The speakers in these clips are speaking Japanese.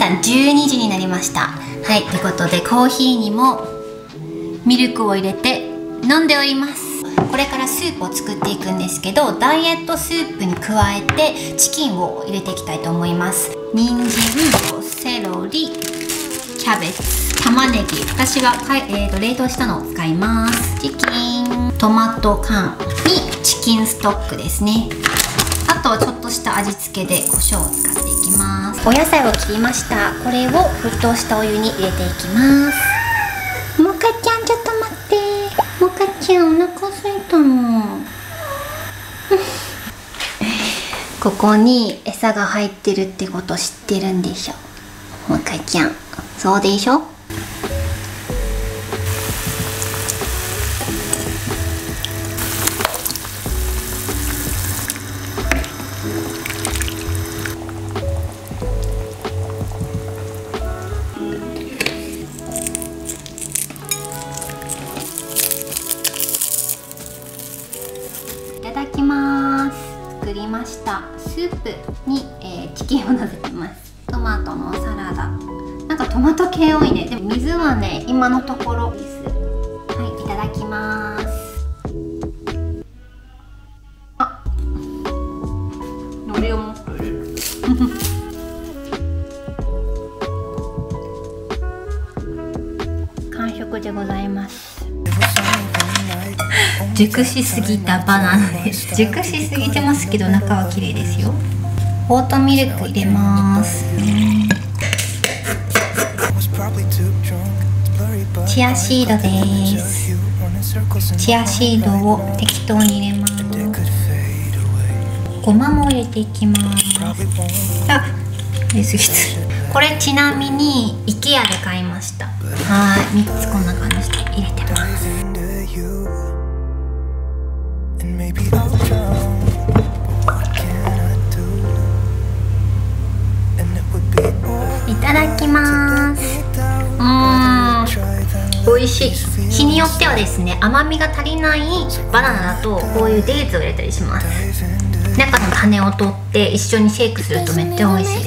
さん12時になりました。はい、ということでコーヒーにもミルクを入れて飲んでおります。これからスープを作っていくんですけど、ダイエットスープに加えてチキンを入れていきたいと思います。人参とセロリ、キャベツ、玉ねぎ、私は冷凍したのを使います。チキン、トマト缶にチキンストックですね。あとはちょっとした味付けで胡椒を使っていきます。お野菜を切りました。これを沸騰したお湯に入れていきます。モカちゃん、ちょっと待って。モカちゃん、お腹空いたの。ここに餌が入ってるってこと知ってるんでしょ、モカちゃん。そうでしょ。いただきます。作りましたスープに、チキンをのせてます。トマトのサラダ、なんかトマト系多いね。でも水はね、今のところです。はい、いただきます。あ、海苔をもっと入れる。完食でございます。熟しすぎたバナナです。熟しすぎてますけど中は綺麗ですよ。オートミルク入れます。チアシードです。チアシードを適当に入れます。ごまも入れていきます。あ、入れすぎた。これちなみに IKEA で買いました。はい、3つこんな感じで入れてます。いただきます。美味しい。日によってはですね、甘みが足りないバナナだとこういうデーツを入れたりします。中の種を取って一緒にシェイクするとめっちゃ美味しいです。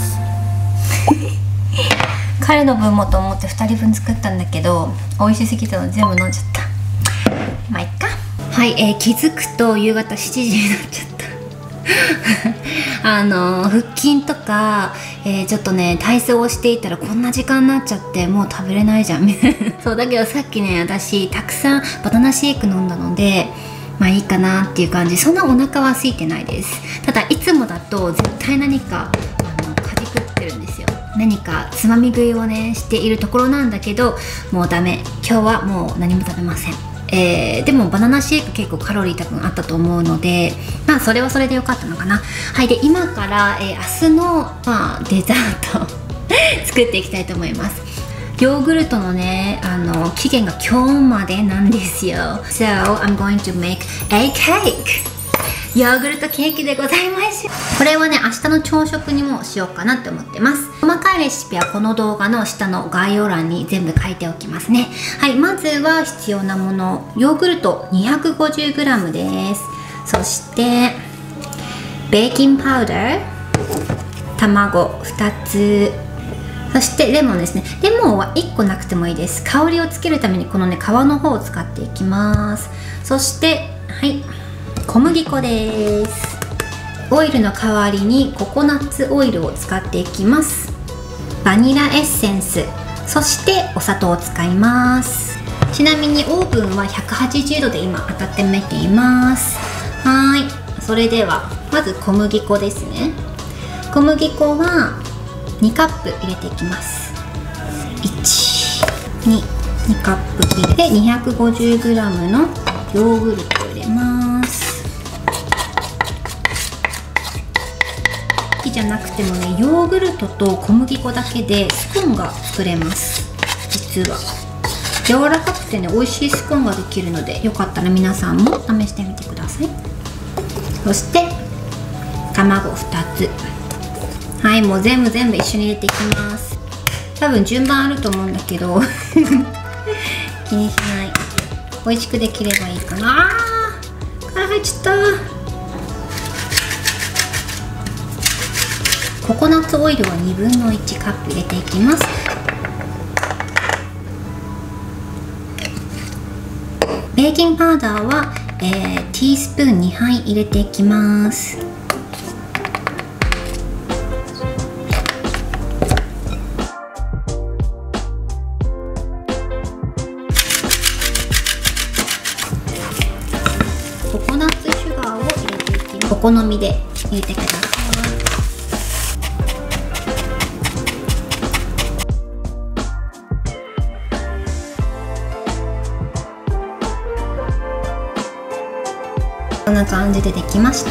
彼の分もと思って2人分作ったんだけど、美味しすぎたので全部飲んじゃった。まあいっか。はい、気づくと夕方7時になっちゃった。腹筋とか、ちょっとね体操をしていたらこんな時間になっちゃって、もう食べれないじゃん。そうだけどさっきね、私たくさんバナナシェイク飲んだので、まあいいかなっていう感じ。そんなお腹は空いてないです。ただいつもだと絶対何かかじくってるんですよ。何かつまみ食いをねしているところなんだけど、もうダメ、今日はもう何も食べません。でもバナナシェイク結構カロリー多分あったと思うので、まあそれはそれでよかったのかな。はい、で今から、明日の、デザート作っていきたいと思います。ヨーグルトのね、期限が今日までなんですよ。So I'm going to make a cake。ヨーグルトケーキでございます。これはね、明日の朝食にもしようかなって思ってます。細かいレシピはこの動画の下の概要欄に全部書いておきますね。はい、まずは必要なもの。ヨーグルト 250g です。そしてベーキングパウダー、卵2つ、そしてレモンですね。レモンは1個なくてもいいです。香りをつけるためにこのね、皮の方を使っていきます。そしてはい、小麦粉です。オイルの代わりにココナッツオイルを使っていきます。バニラエッセンス、そしてお砂糖を使います。ちなみにオーブンは180度で今温めています。はい、それではまず小麦粉ですね。小麦粉は2カップ入れていきます。2カップ入れて 250g のヨーグルトを入れます。じゃなくてもね、ヨーグルトと小麦粉だけでスコーンが作れます。実は柔らかくてね、美味しいスコーンができるので、よかったら皆さんも試してみてください。そして卵2つ。はい、もう全部一緒に入れていきます。多分順番あると思うんだけど気にしない。美味しくできればいいかな。殻入っちゃった。 ココナッツオイルを1/2カップ入れていきます。ベーキングパウダーは、ティースプーン2杯入れていきます。ココナッツシュガーを入れていきます。お好みで入れてください。こんな感じでできました。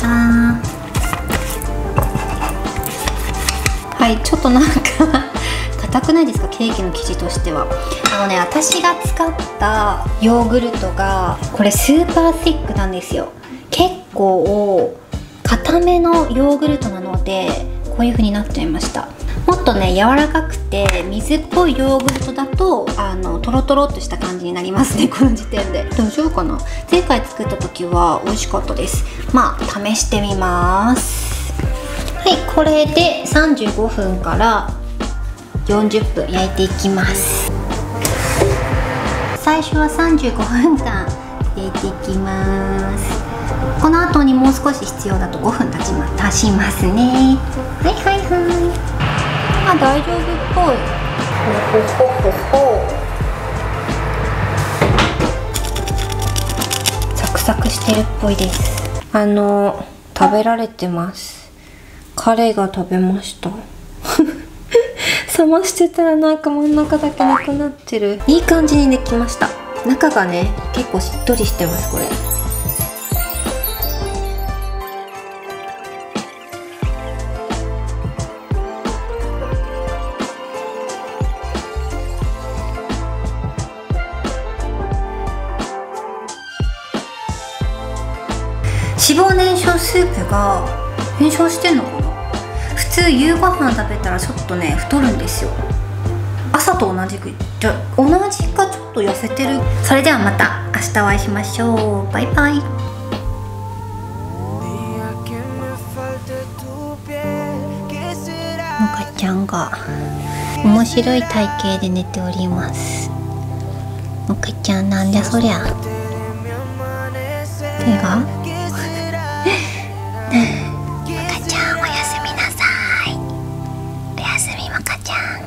はい、ちょっとなんか硬くないですか、ケーキの生地としては。私が使ったヨーグルトがこれスーパーティックなんですよ。結構硬めのヨーグルトなのでこういう風になっちゃいました。もっとね柔らかくて水っぽいヨーグルトだとトロトロっとした感じになりますね。この時点で大丈夫かな。前回作った時は美味しかったです。まあ試してみます。はい、これで35分から40分焼いていきます。最初は35分間焼いていきます。この後にもう少し必要だと5分足しますね。はいはいはい。大丈夫っぽい。サクサクしてるっぽいです。食べられてます。彼が食べました。冷ましてたらなんか真ん中だけなくなってる。いい感じにできました。中がね結構しっとりしてます。これ脂肪燃焼スープが燃焼してんのかな。普通夕ご飯食べたらちょっとね太るんですよ。朝と同じくじゃ同じかちょっと痩せてる。それではまた明日お会いしましょう。バイバイ。もかちゃんが面白い体型で寝ております。もかちゃんなんじゃそりゃ。手がもかちゃんおやすみなさい。おやすみもかちゃん。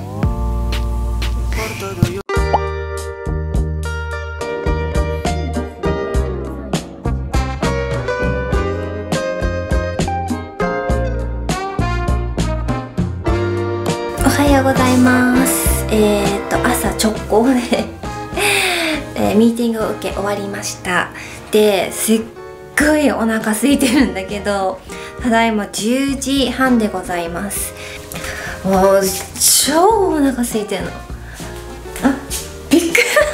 おはようございます。朝直行でミーティングを受け終わりました。ですっごいお腹空いてるんだけど、ただいま10時半でございます。もう超お腹空いてるの。びっく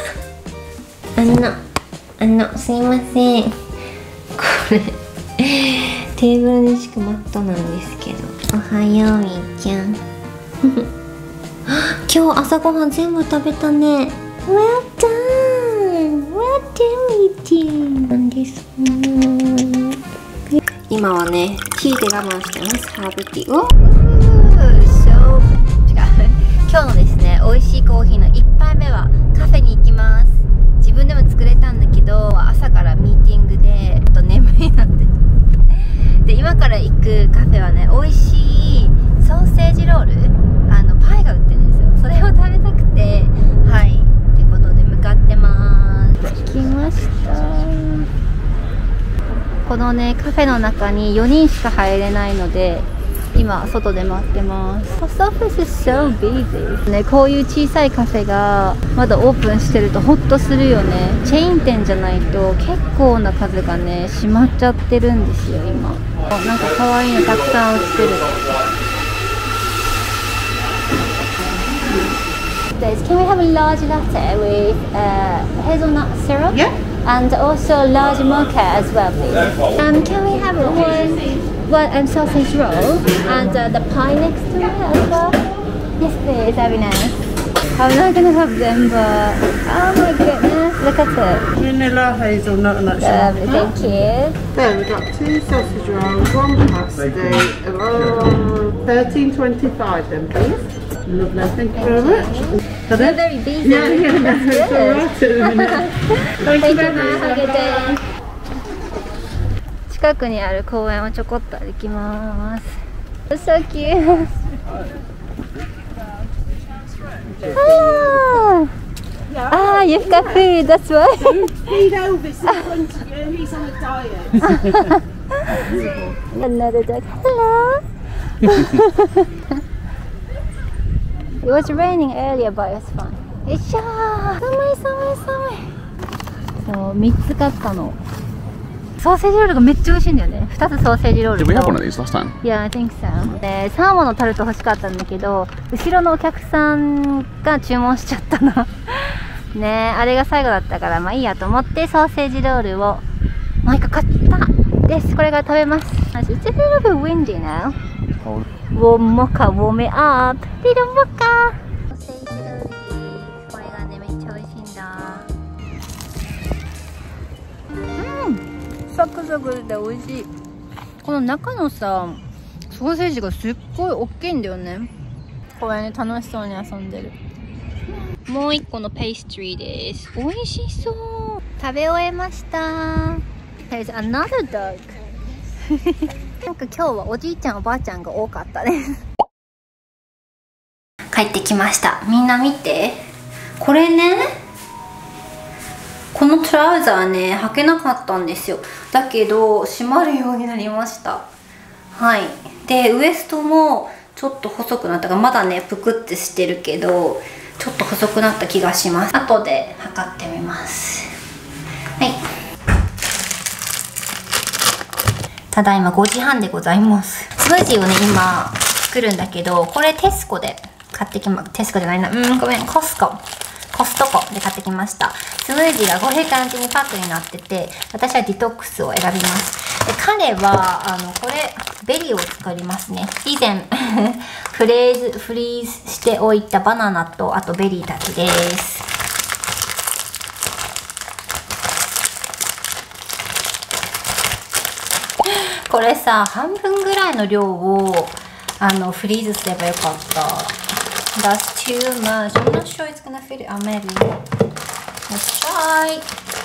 り。すいません。これテーブルに敷くマットなんですけど。おはようみーちゃん。今日朝ごはん全部食べたね。なんです。今はね、ティーで我慢してます。ハーブティー。今日のですね、美味しいコーヒーの1杯目はカフェに行きます。自分でも作れたんだけど、朝からミーティングでちょっと眠いなって。で、今から行くカフェはね、美味しいソーセージロール、パイが売ってるんですよ。それを食べたくて、はい、ってことで向かってます。着きました。このねカフェの中に4人しか入れないので今外で待ってます。Post office is so busy ね。こういう小さいカフェがまだオープンしてるとホッとするよね。チェーン店じゃないと結構な数がね閉まっちゃってるんですよ今。なんか可愛いのたくさん売ってる。Can we have a large latte with hazelnut syrup? Yeah. And also large mocha as well, please. Can we have one sausage roll and the pie next to it as well? Yes, please. That'd be nice. I'm not gonna have them, but oh my goodness, look at it. Vanilla, hazelnut, and that's lovely. Thank you. There we've got 2 sausage rolls, 1 pasty, 13.25 then, please. Lovely, thank you very much. You're very busy. Yeah, no, it's all right at the minute. Thank you very much. Have a good day. 近くにある公園をちょこっと歩きます。So cute. Ah, you've got food, that's why. Feed Elvis in front of you, he's on a diet. Another dog. Hello. It was raining earlier, but it was fun. よいしょー。寒い寒い寒い。そう、3つ買ったの。ソーセージロールがめっちゃ美味しいんだよね。2つソーセージロールと。 Did we have one of these last time? Yeah, I think so. で、サーモンのタルト欲しかったんだけど、後ろのお客さんが注文しちゃったの。ねえ、あれが最後だったから、まあいいやと思ってソーセージロールをもう一個買ったです。これから食べます。It's a little bit windy now. Warm mocha, warm it up. Little mocha. ソーセージロールです。これがね、めっちゃ美味しいんだ。サクサクで美味しい。この中のさ、ソーセージがすっごい大きいんだよね。公園で楽しそうに遊んでる。もう一個のペーストリーです。美味しそう。食べ終えました。There's another dog. なんか今日はおじいちゃんおばあちゃんが多かったね。帰ってきました。みんな見て。これね、このトラウザーね、履けなかったんですよ。だけど閉まるようになりました。はい。でウエストもちょっと細くなったから、まだねぷくってしてるけどちょっと細くなった気がします。後で測ってみます。はい。ただいま5時半でございます。スムージーをね今作るんだけど、これテスコで買ってきま、テスコじゃないな、ごめん、コストコで買ってきました。スムージーがこういう感じにパックになってて、私はディトックスを選びます。で彼はこれベリーを作りますね。以前フリーズしておいたバナナとあとベリーたちです。これさ、半分ぐらいの量をフリーズすればよかった。That's too much. I'm not sure it's gonna fit it. Maybe. Let's try.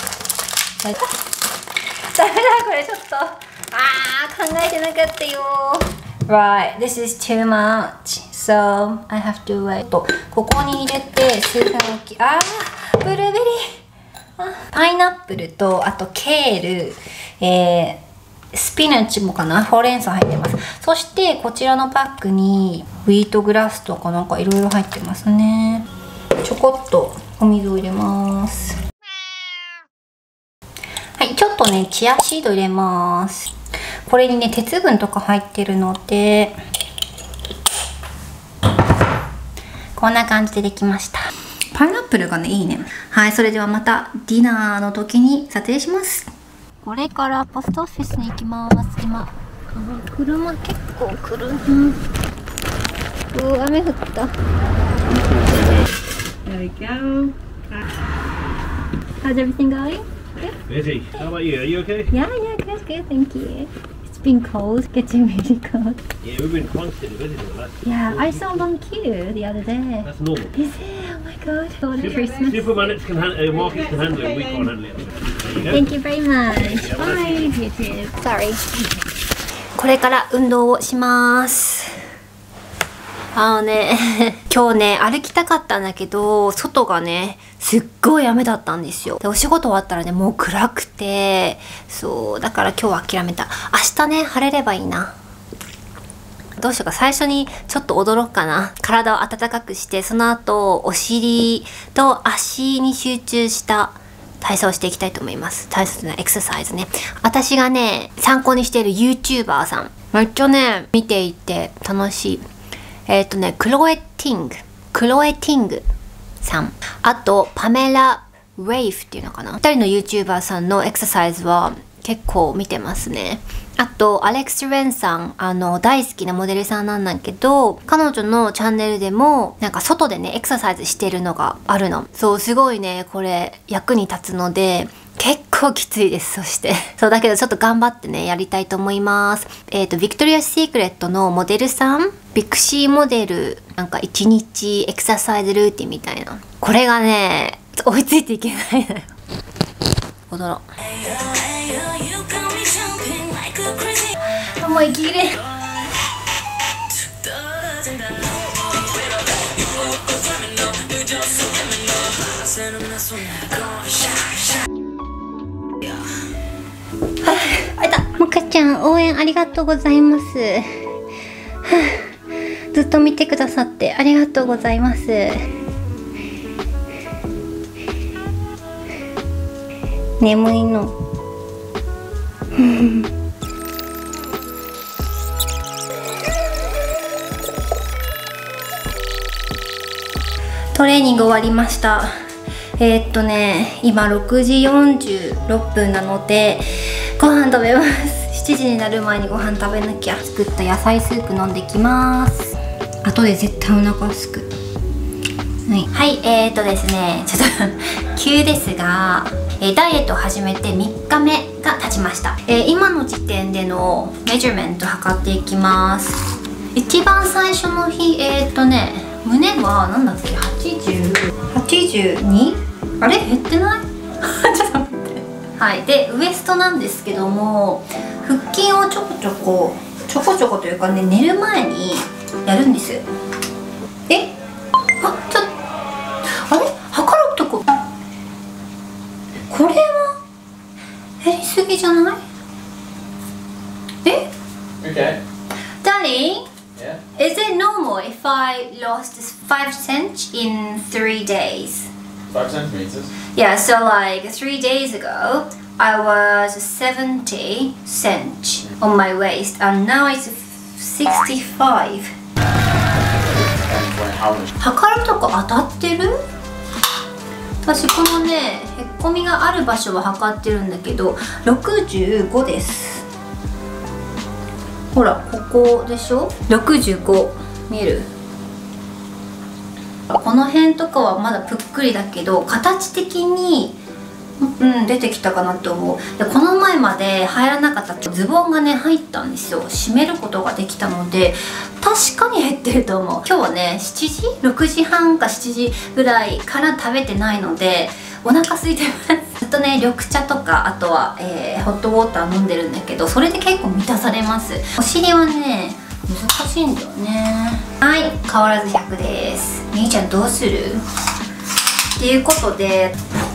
ダメだ、これちょっと。考えてなかったよ。Right, this is too much. So, I have to wait. ここに入れて、数分置き。ブルーベリー。パイナップルと、あとケール、スピナッチもかな、ほうれん草入ってます。そしてこちらのパックにウィートグラスとかなんかいろいろ入ってますね。ちょこっとお水を入れます。はい、ちょっとねチアシード入れます。これにね鉄分とか入ってるのでこんな感じでできました。パイナップルがねいいね。はい、それではまたディナーの時に撮影します。これからポストオフィスに行きます。今車結構来る。雨降った。 There we go. How's everything going? Busy. How about you? Are you okay? Yeah, good, thank you. It's been cold, getting really cold. Yeah, we've been constantly busy with that. Yeah, I saw one queue the other day. That's normal. Is it? Oh my god. For Christmas. Supermarkets can handle, markets can handle it, we can't handle it. Thank you very much. Bye. You too. Sorry. これから運動をします。今日ね歩きたかったんだけど外がねすっごい雨だったんですよ。でお仕事終わったらねもう暗くて、そうだから今日は諦めた。明日ね晴れればいいな。どうしようか、最初にちょっと踊ろうかな。体を温かくしてその後お尻と足に集中した体操をしていきたいと思います。体操のエクササイズね。私がね参考にしている YouTuber さんめっちゃね見ていて楽しい。クロエティングさん、あとパメラ・レイフっていうのかな、2人の YouTuber さんのエクササイズは結構見てますね。あとアレックス・レンさん、大好きなモデルさんなんだけど、彼女のチャンネルでもなんか外でねエクササイズしてるのがあるの。そうすごいねこれ役に立つので結構きついです。そしてだけどちょっと頑張ってねやりたいと思います。ビクトリア・シークレットのモデルさんビクシーモデルなんか1日エクササイズルーティンみたいな、これがね追いついていけないのよ。踊ろう。もう息切れ。もかちゃん応援ありがとうございます。ずっと見てくださってありがとうございます。眠いの。トレーニング終わりました。今6時46分なのでご飯食べます。7時になる前にご飯食べなきゃ。作った野菜スープ飲んできます。後で絶対お腹すく。はい、ですね、ちょっと急ですが、ダイエットを始めて3日目が経ちました。今の時点でのメジャーメント測っていきます。一番最初の日、胸はなんだっけ、82？ あれ減ってない？ちょっと待って。はい、でウエストなんですけども、腹筋をちょこちょこというかね、寝る前にやるんです。あれ測るとこ、これは減りすぎじゃない？ Okay. Danny? Yeah. Is it normal if I lost 5 cents in 3 days? 5 centimeters. Yeah, so like 3 days ago, I was 70 cents on my waist, and now it's 65. How much? 測るとこ当たってる？私このね、へっこみがある場所は測ってるんだけど、65です。ほら、ここでしょ？ 65 見える？この辺とかはまだぷっくりだけど、形的に出てきたかなって思う。でこの前まで入らなかったズボンがね入ったんですよ。締めることができたので確かに減ってると思う。今日はね6時半か7時ぐらいから食べてないのでお腹空いてます。ずっとね緑茶とか、あとは、ホットウォーター飲んでるんだけど、それで結構満たされます。お尻はね難しいんだよね。はい、変わらず100です。みーちゃんどうする？っていうことで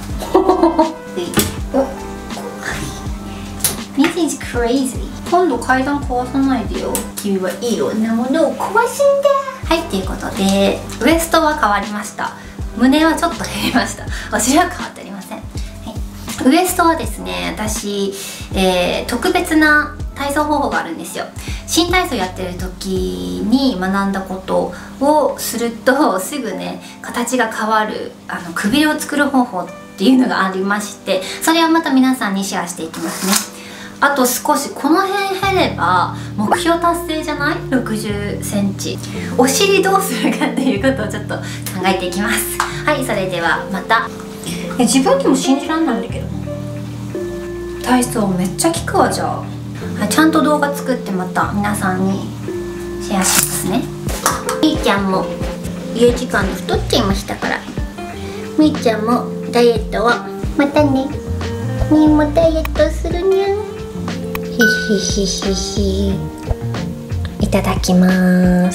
This is crazy。 今度階段壊さないでよ。君はいろんなものを壊すんだ。はい、ということでウエストは変わりました。胸はちょっと減りました。お尻は変わっておりません。はい、ウエストはですね、私、特別な体操方法があるんですよ。新体操やってる時に学んだことをするとすぐね形が変わるくびれを作る方法っていうのがありまして、それをまた皆さんにシェアしていきますね。あと少しこの辺減れば目標達成じゃない？ 60 センチ。お尻どうするかっていうことをちょっと考えていきます。はい、それではまた。自分にも信じらんないんだけど、体操めっちゃ効くわ。じゃあ、はい、ちゃんと動画作ってまた皆さんにシェアしますね。みーちゃんも家時間で太っちゃいましたから、みーちゃんもダイエットはまたね。みーもダイエットするにゃん。ひひひひひ。いただきます。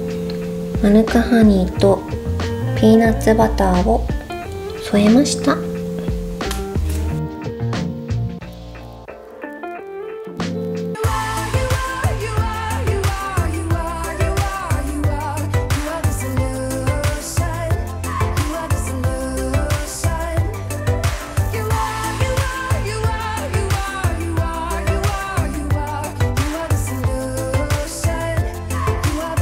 マヌカハニーとピーナッツバターを添えました。